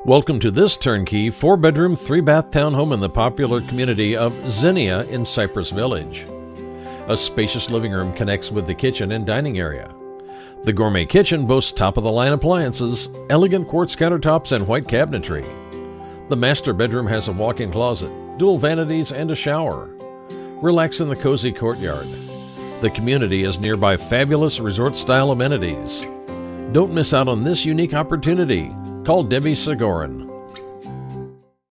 Welcome to this turnkey 4-bedroom, 3-bath townhome in the popular community of Zinnia in Cypress Village. A spacious living room connects with the kitchen and dining area. The gourmet kitchen boasts top-of-the-line appliances, elegant quartz countertops, and white cabinetry. The master bedroom has a walk-in closet, dual vanities, and a shower. Relax in the cozy courtyard. The community is nearby fabulous resort-style amenities. Don't miss out on this unique opportunity. Call Debbie Segorin.